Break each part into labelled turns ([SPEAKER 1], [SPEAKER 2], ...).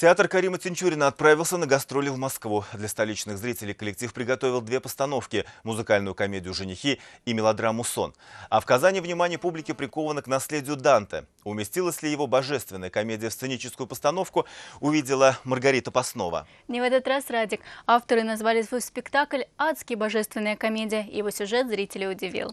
[SPEAKER 1] Театр Карима Тинчурина отправился на гастроли в Москву. Для столичных зрителей коллектив приготовил две постановки – музыкальную комедию «Женихи» и мелодраму «Сон». А в Казани внимание публики приковано к наследию Данте. Уместилась ли его божественная комедия в сценическую постановку, увидела Маргарита Паснова.
[SPEAKER 2] Не в этот раз, Радик. Авторы назвали свой спектакль «Адски божественная комедия». Его сюжет зрителей удивил.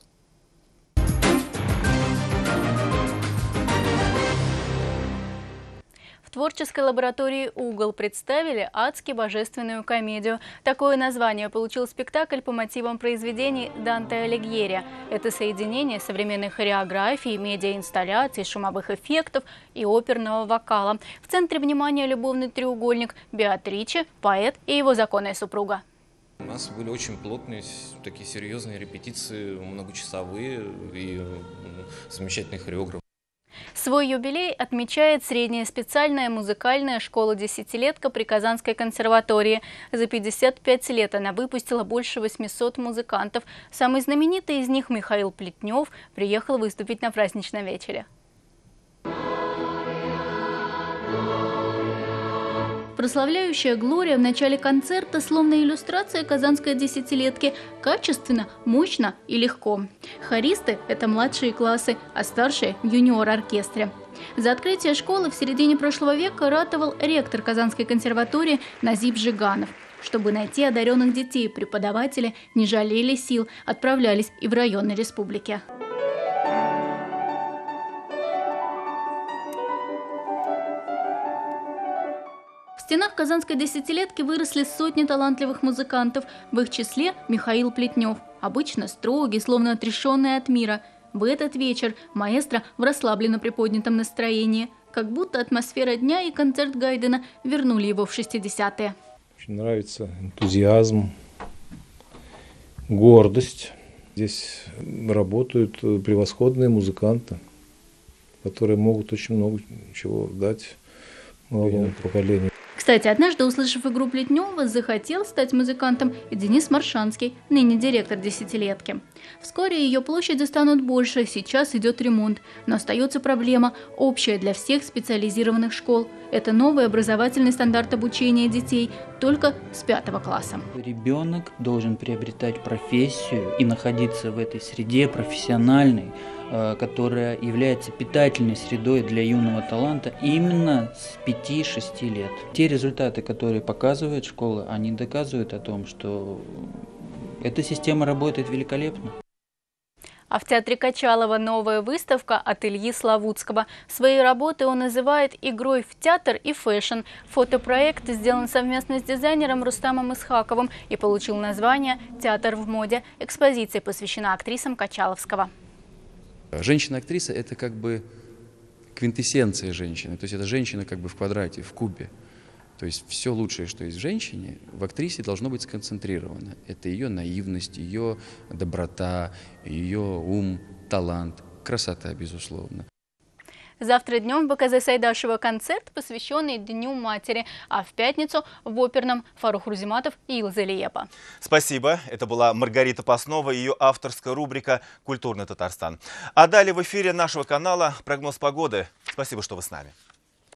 [SPEAKER 2] В творческой лаборатории «Угол» представили «Адски божественную комедию». Такое название получил спектакль по мотивам произведений Данте Алигьери. Это соединение современной хореографии, медиаинсталляций, шумовых эффектов и оперного вокала. В центре внимания любовный треугольник – Беатриче, поэт и его законная супруга.
[SPEAKER 3] У нас были очень плотные, такие серьезные репетиции, многочасовые и замечательный хореограф.
[SPEAKER 2] Свой юбилей отмечает средняя специальная музыкальная школа-десятилетка при Казанской консерватории. За 55 лет она выпустила больше 800 музыкантов. Самый знаменитый из них, Михаил Плетнев, приехал выступить на праздничном вечере. Прославляющая Глория в начале концерта словно иллюстрация казанской десятилетки. Качественно, мощно и легко. Хористы – это младшие классы, а старшие – в юниор-оркестре. За открытие школы в середине прошлого века ратовал ректор Казанской консерватории Назиб Жиганов. Чтобы найти одаренных детей, преподаватели не жалели сил, отправлялись и в районы республики. В стенах казанской десятилетки выросли сотни талантливых музыкантов, в их числе Михаил Плетнев, обычно строгий, словно отрешенный от мира. В этот вечер маэстро в расслабленно приподнятом настроении, как будто атмосфера дня и концерт Гайдена вернули его в 60-е.
[SPEAKER 4] Очень нравится энтузиазм, гордость. Здесь работают превосходные музыканты, которые могут очень много чего дать новому поколению.
[SPEAKER 2] Кстати, однажды, услышав игру Плетнева, захотел стать музыкантом и Денис Маршанский, ныне директор десятилетки. Вскоре ее площади станут больше, сейчас идет ремонт. Но остается проблема, общая для всех специализированных школ. Это новый образовательный стандарт обучения детей, только с 5 класса.
[SPEAKER 5] Ребенок должен приобретать профессию и находиться в этой среде профессиональной, которая является питательной средой для юного таланта именно с 5-6 лет. Те результаты, которые показывает школа, они доказывают о том, что эта система работает великолепно.
[SPEAKER 2] А в театре Качалова новая выставка от Ильи Славутского. Свои работы он называет игрой в театр и фэшн. Фотопроект сделан совместно с дизайнером Рустамом Исхаковым и получил название «Театр в моде». Экспозиция посвящена актрисам Качаловского.
[SPEAKER 6] Женщина-актриса – это как бы квинтэссенция женщины, то есть это женщина как бы в квадрате, в кубе. То есть все лучшее, что есть в женщине, в актрисе должно быть сконцентрировано. Это ее наивность, ее доброта, ее ум, талант, красота, безусловно.
[SPEAKER 2] Завтра днем в БКЗ Сайдашева концерт, посвященный Дню матери, а в пятницу в оперном Фарух Рузиматов и Илза Лиепа.
[SPEAKER 1] Спасибо. Это была Маргарита Паснова и ее авторская рубрика «Культурный Татарстан». А далее в эфире нашего канала прогноз погоды. Спасибо, что вы с нами.